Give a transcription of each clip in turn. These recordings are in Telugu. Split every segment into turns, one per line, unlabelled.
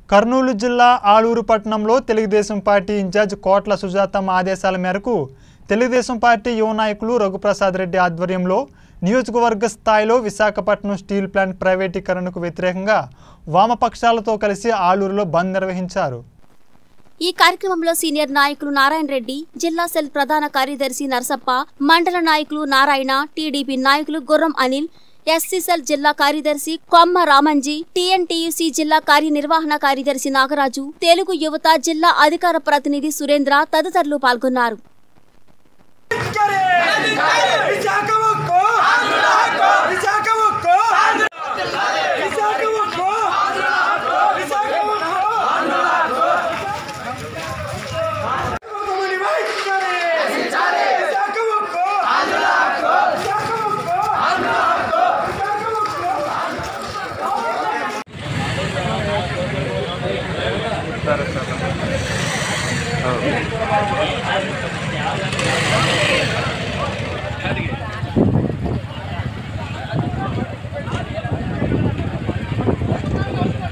కర్నూలు జిల్లా ఆలూరు పట్టణంలో తెలుగుదేశం పార్టీ ఇన్ఛార్జ్ కోట్ల సుజాతమ్మ ఆదేశాల మేరకు తెలుగుదేశం పార్టీ యువ నాయకులు రఘుప్రసాద్ రెడ్డి ఆధ్వర్యంలో నియోజకవర్గ స్థాయిలో విశాఖపట్నం స్టీల్ ప్లాంట్ ప్రైవేటీకరణకు వ్యతిరేకంగా వామపక్షాలతో కలిసి ఆలూరులో బంద్ నిర్వహించారు।
ఈ కార్యక్రమంలో సీనియర్ నాయకులు నారాయణ రెడ్డి, జిల్లా సెల్ ప్రధాన కార్యదర్శి నరసప్ప, మండల నాయకులు నారాయణ, టీడీపీ నాయకులు గుర్రం అనిల్, ఎస్సీసెల్ జిల్లా కార్యదర్శి కొమ్మ రామంజీ, టీఎన్టీయూసీ జిల్లా కార్యనిర్వహణ కార్యదర్శి నాగరాజు, తెలుగు యువత జిల్లా అధికార ప్రతినిధి సురేంద్ర తదితరులు పాల్గొన్నారు।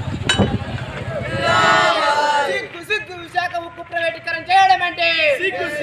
విశాఖ ఉక్కు ప్రైవేటీకరణ చేయడం అంటే